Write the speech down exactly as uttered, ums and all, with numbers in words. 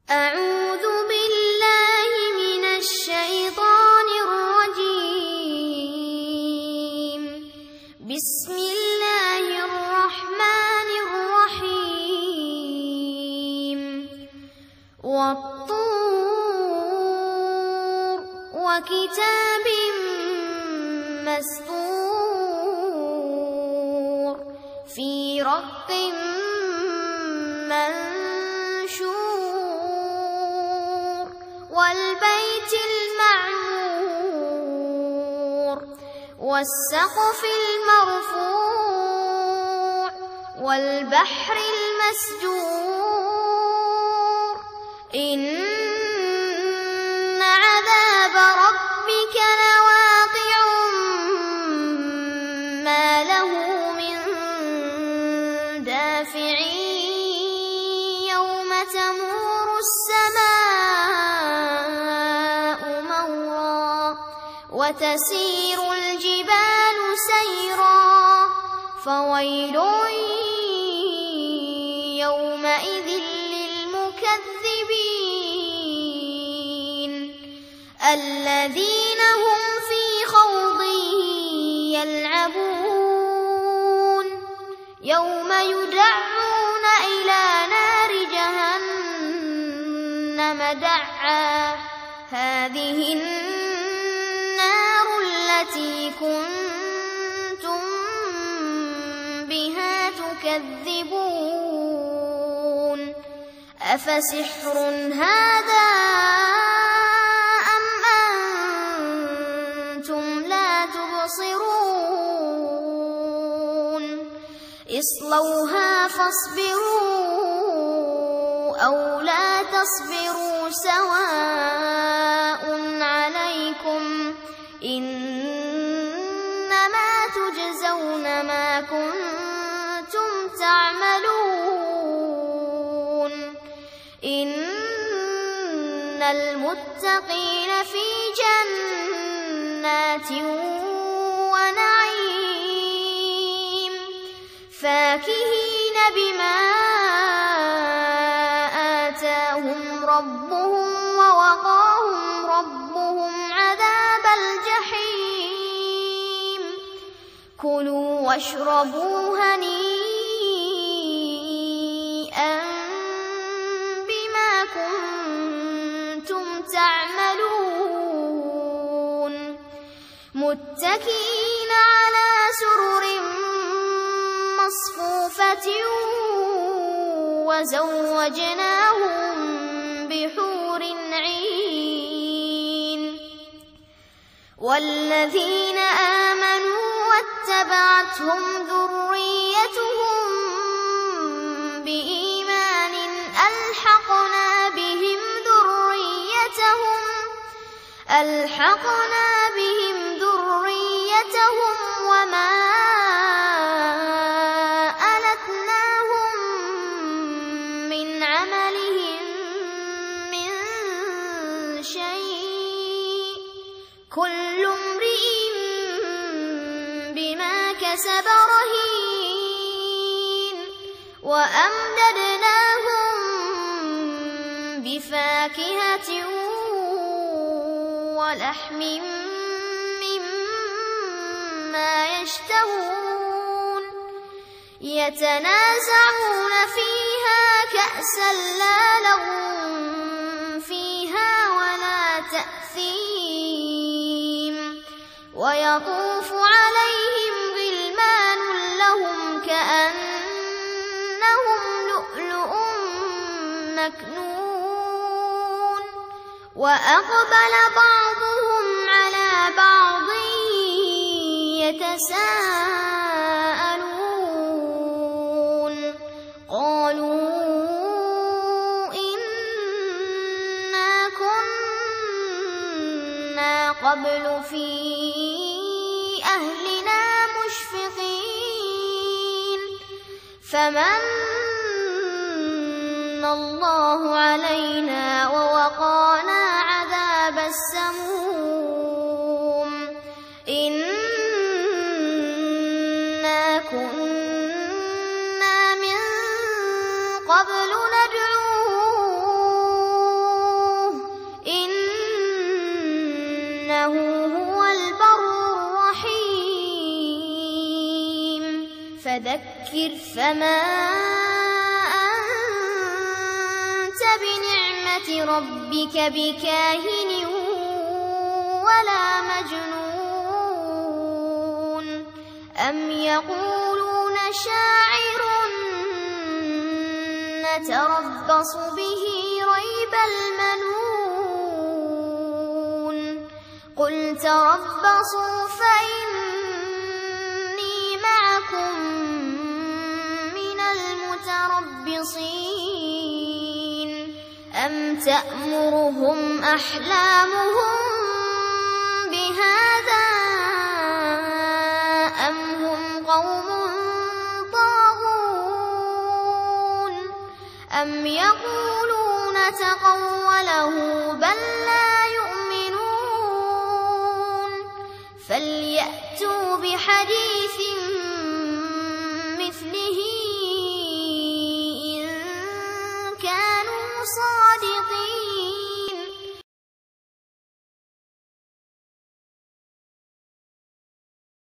أعوذ بالله من الشيطان الرجيم. بسم الله الرحمن الرحيم. والطور وكتاب مسطور في رق منشور والبيت المعمور والسقف المرفوع والبحر المسجور إن عذاب ربك لواقع ما له من دافع يوم تمور السماء مورا وتسير الجبال سيرا فويل يومئذ للمكذبين الذين هم في خوض يلعبون يوم يدعون إلى نار جهنم دعا هذه النار التي كنتم بها تكذبون أفسحر هذا أم أنتم لا تبصرون اصلوها فاصبروا أو لا تصبروا سواء عليكم إنما تجزون ما كنتم تعملون إن المتقين في جنات فاكهين بما آتاهم ربهم ووقاهم ربهم عذاب الجحيم كلوا واشربوا هنيئا بما كنتم تعملون متكئين على سرر مصفوفة وزوجناهم بحور عين والذين آمنوا واتبعتهم ذريتهم بإيمان ألحقنا بهم ذريتهم ألحقنا بهم ذريتهم وما كل امرئ بما كسب رهين وأمددناهم بفاكهة ولحم مما يشتهون يتنازعون فيها كأسا لا لغو فيها ولا تأثيم ويطوف عليهم غلمان لهم كأنهم لؤلؤ مكنون وأقبل بعضهم على بعض يتساءلون قالوا إنا كنا قبل في أهلنا مشفقين فمن الله علينا ووقانا عذاب السموم إنا كنا من قبل ندعوه فذكر فما أنت بنعمة ربك بكاهن ولا مجنون أم يقولون شاعر نتربص به ريب المنون قل تربصوا فإني معكم من المتربصين أم تأمرهم أحلامهم بهذا أم هم قوم طاغون أم يقولون تقوله بل لا يؤمنون فليأتوا بحديث مثله إن كانوا صادقين.